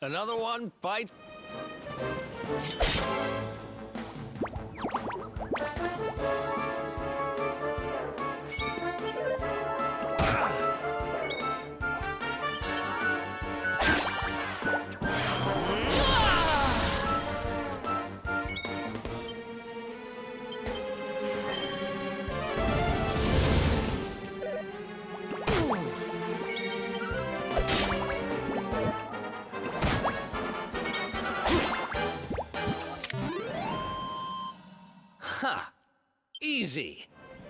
Another one bites. Ha! Easy.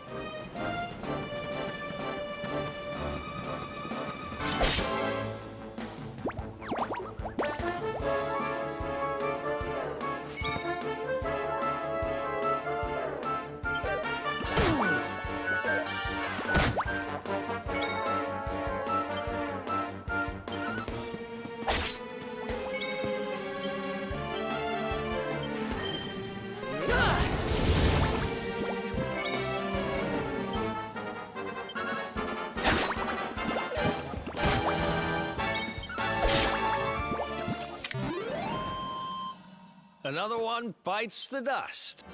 Another one bites the dust.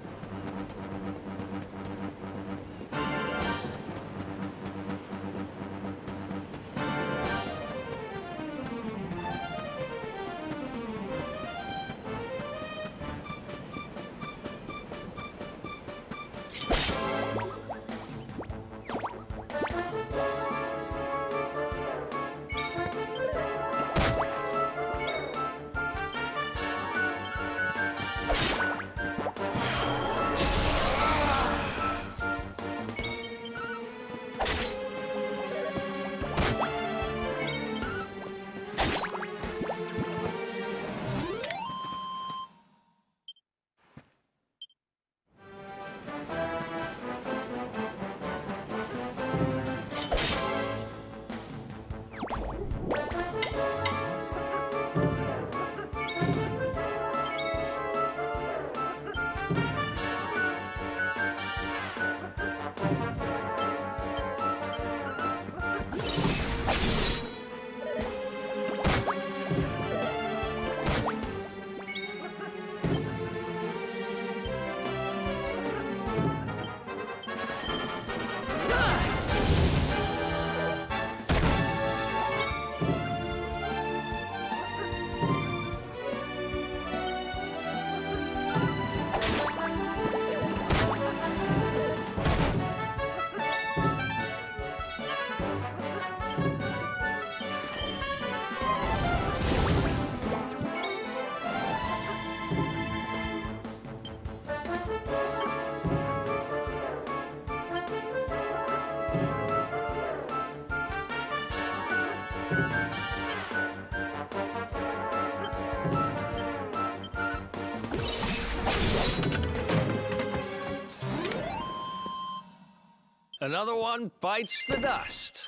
Another one bites the dust.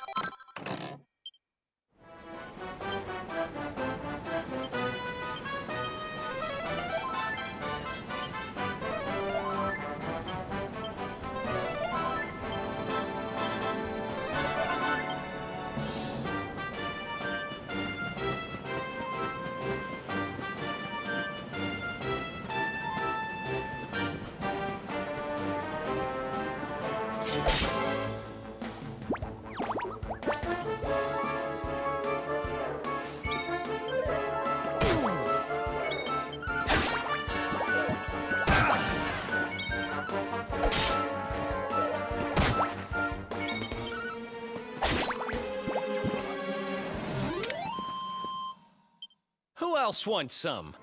Who else wants some?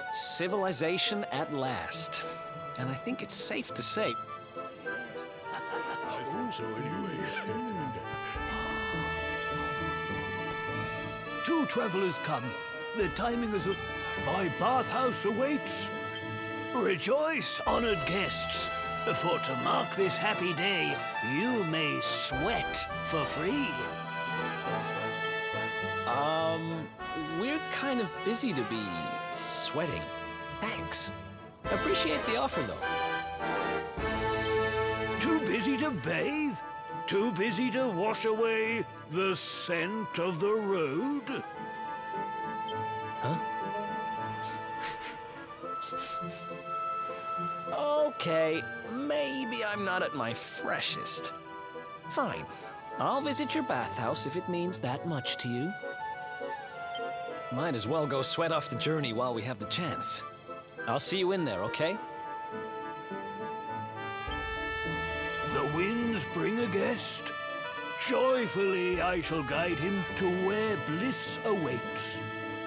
Civilization at last. And I think it's safe to say... I think so anyway. Two travelers come. Their timing is... My bathhouse awaits. Rejoice, honored guests. For to mark this happy day, you may sweat for free. We're kind of busy to be sweating. Thanks. Appreciate the offer, though. Too busy to bathe? Too busy to wash away the scent of the road? Huh? Okay, maybe I'm not at my freshest. Fine. I'll visit your bathhouse if it means that much to you. Might as well go sweat off the journey while we have the chance. I'll see you in there, okay? The winds bring a guest. Joyfully I shall guide him to where bliss awaits.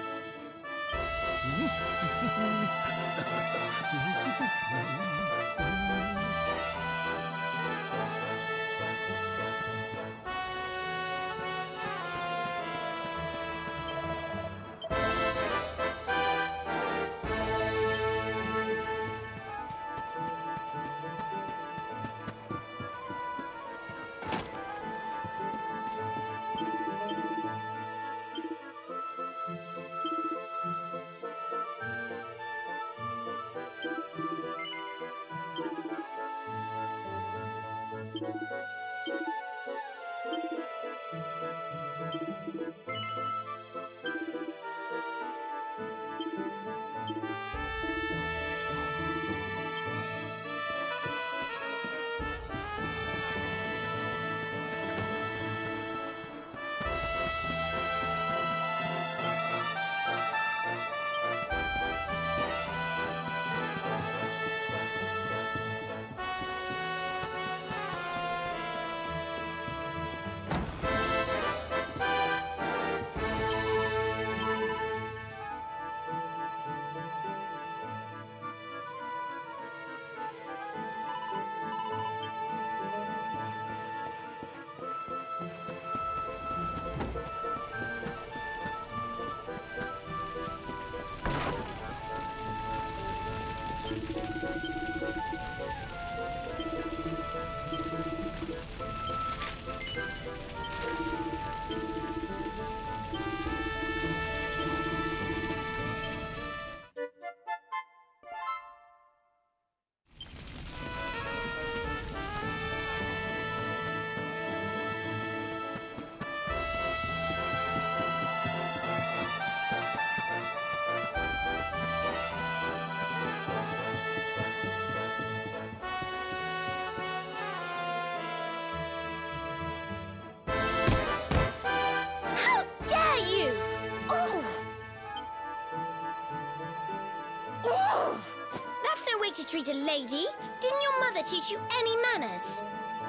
To treat a lady? Didn't your mother teach you any manners?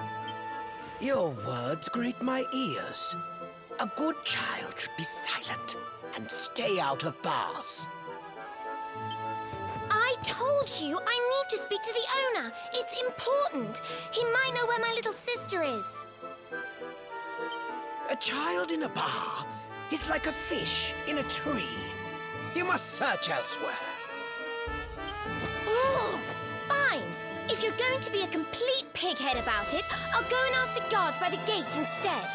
Your words grate my ears. A good child should be silent and stay out of bars. I told you I need to speak to the owner. It's important. He might know where my little sister is. A child in a bar is like a fish in a tree. You must search elsewhere. Ugh, fine. If you're going to be a complete pighead about it, I'll go and ask the guards by the gate instead.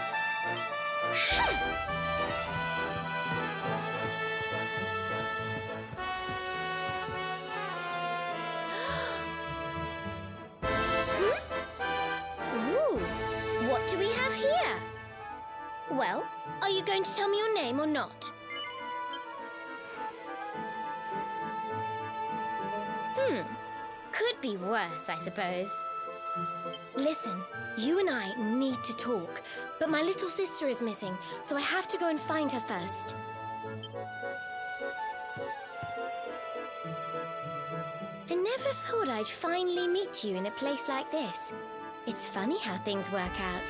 Ooh, what do we have here? Well, are you going to tell me your name or not? Could be worse, I suppose. Listen, you and I need to talk, but my little sister is missing, so I have to go and find her first. I never thought I'd finally meet you in a place like this. It's funny how things work out.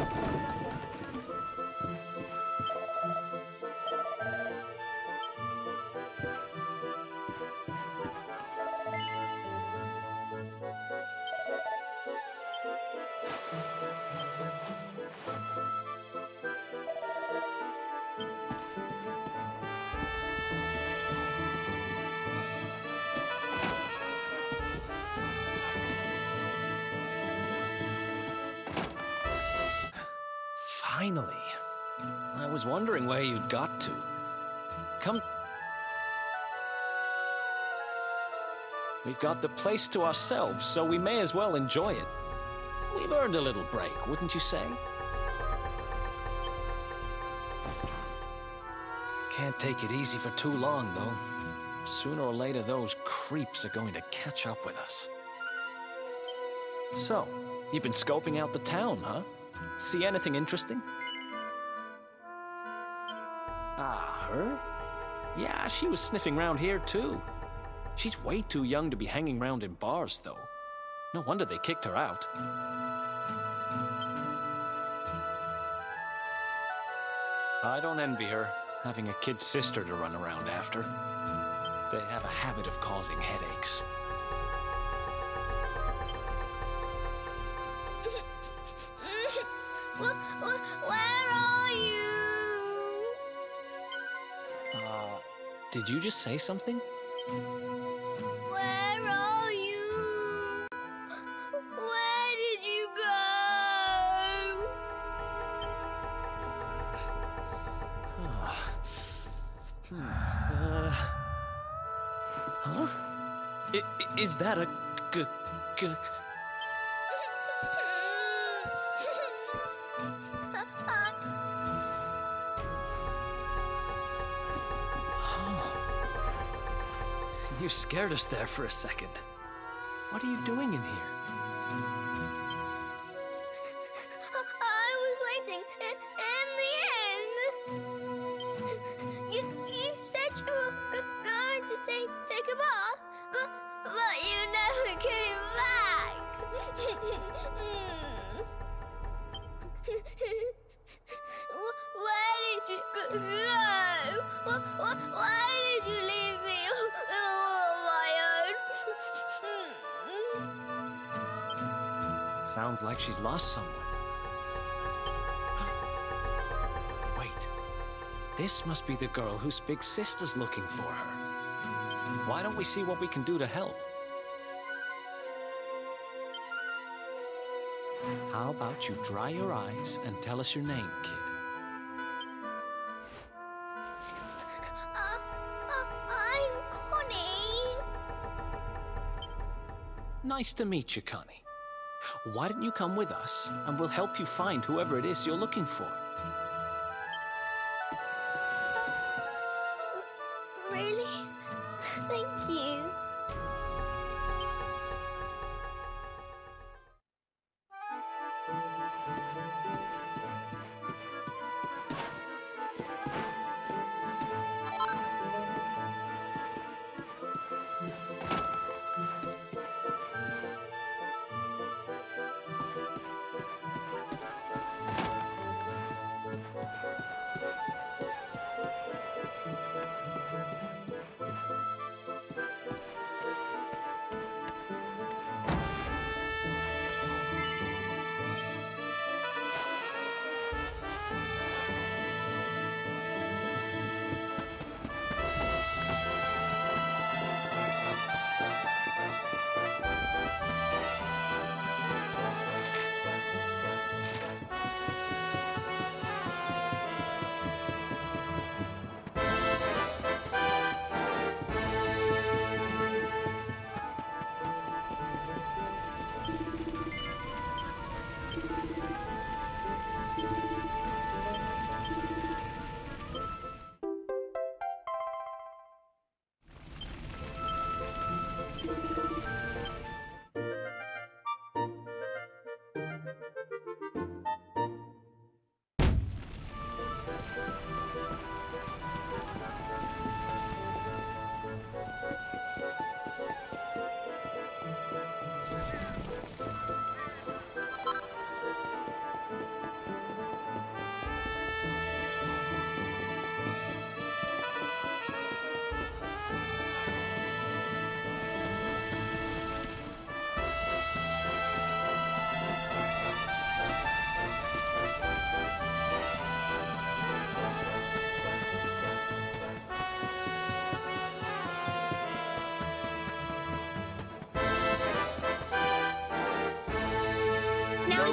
Finally. I was wondering where you'd got to. Come... We've got the place to ourselves, so we may as well enjoy it. We've earned a little break, wouldn't you say? Can't take it easy for too long, though. Sooner or later, those creeps are going to catch up with us. So, you've been scoping out the town, huh? See anything interesting? Ah, her? Yeah, she was sniffing around here, too. She's way too young to be hanging around in bars, though. No wonder they kicked her out. I don't envy her, having a kid sister to run around after. They have a habit of causing headaches. Where are you? Did you just say something? Where are you? Where did you go? Huh? Is that a You scared us there for a second. What are you doing in here? I was waiting in the end. You said you were going to take a bath, but you never came back. Where did you go? Why did you leave me all on my own? Sounds like she's lost someone. Wait. This must be the girl whose big sister's looking for her. Why don't we see what we can do to help? How about you dry your eyes and tell us your name, kid? I'm Connie. Nice to meet you, Connie. Why don't you come with us, and we'll help you find whoever it is you're looking for. Really? Thank you.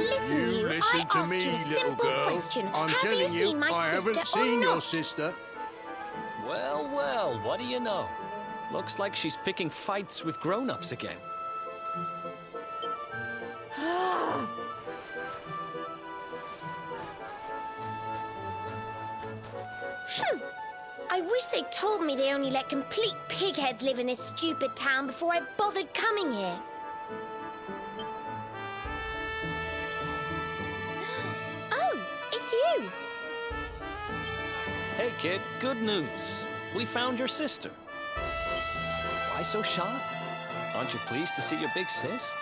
Listen, you listen I to asked me, you a little simple girl. question. I'm Have telling you seen my I haven't sister or seen your not? sister. Well, well, what do you know? Looks like she's picking fights with grown-ups again. I wish they'd told me they only let complete pigheads live in this stupid town before I bothered coming here. Oh, it's you. Hey, kid, good news. We found your sister. Why so shy? Aren't you pleased to see your big sis?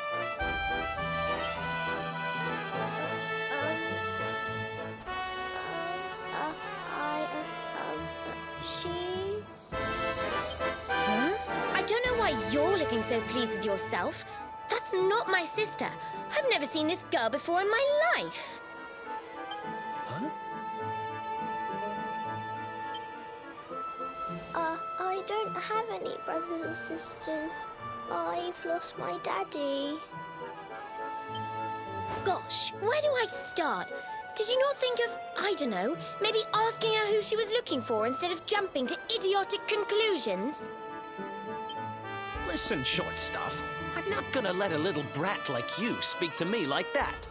She's... Huh? I don't know why you're looking so pleased with yourself. That's not my sister. I've never seen this girl before in my life. Huh? I don't have any brothers or sisters. I've lost my daddy. Gosh, where do I start? Did you not think of, I don't know, maybe asking her who she was looking for instead of jumping to idiotic conclusions? Listen, short stuff. I'm not gonna let a little brat like you speak to me like that.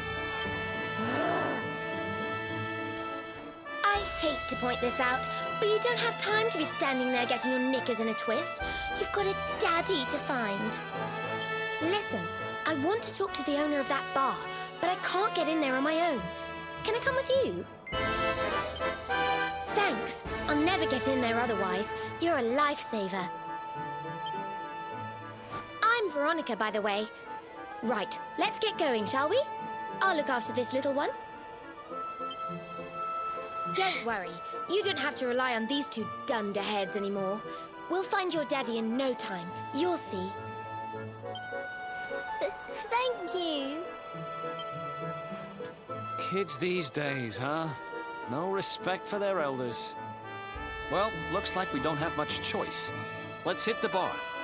I hate to point this out, but you don't have time to be standing there getting your knickers in a twist. You've got a daddy to find. Listen, I want to talk to the owner of that bar, but I can't get in there on my own. Can I come with you? Thanks. I'll never get in there otherwise. You're a lifesaver. I'm Veronica, by the way. Right, let's get going, shall we? I'll look after this little one. Don't worry. You don't have to rely on these two dunderheads anymore. We'll find your daddy in no time. You'll see. Thank you. Kids these days, huh? No respect for their elders. Well, looks like we don't have much choice. Let's hit the bar.